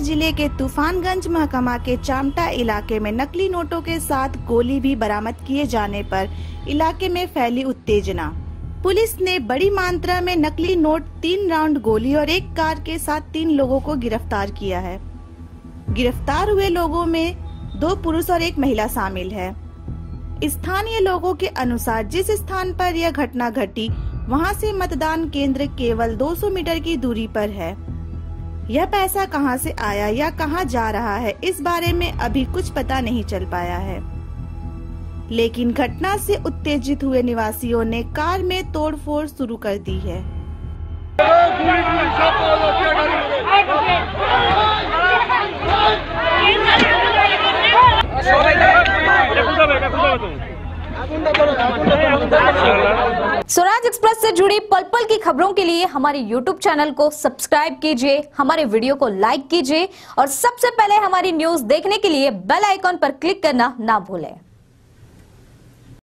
जिले के तूफानगंज महकमा के चामटा इलाके में नकली नोटों के साथ गोली भी बरामद किए जाने पर इलाके में फैली उत्तेजना। पुलिस ने बड़ी मात्रा में नकली नोट, 3 राउंड गोली और एक कार के साथ 3 लोगों को गिरफ्तार किया है। गिरफ्तार हुए लोगों में 2 पुरुष और 1 महिला शामिल है। स्थानीय लोगों के अनुसार जिस स्थान पर यह घटना घटी वहां से मतदान केंद्र केवल 200 मीटर की दूरी पर है। यह पैसा कहां से आया या कहां जा रहा है, इस बारे में अभी कुछ पता नहीं चल पाया है। लेकिन घटना से उत्तेजित हुए निवासियों ने कार में तोड़फोड़ शुरू कर दी है। स्वराज एक्सप्रेस से जुड़ी पल पल की खबरों के लिए हमारे YouTube चैनल को सब्सक्राइब कीजिए, हमारे वीडियो को लाइक कीजिए और सबसे पहले हमारी न्यूज देखने के लिए बेल आइकॉन पर क्लिक करना ना भूलें।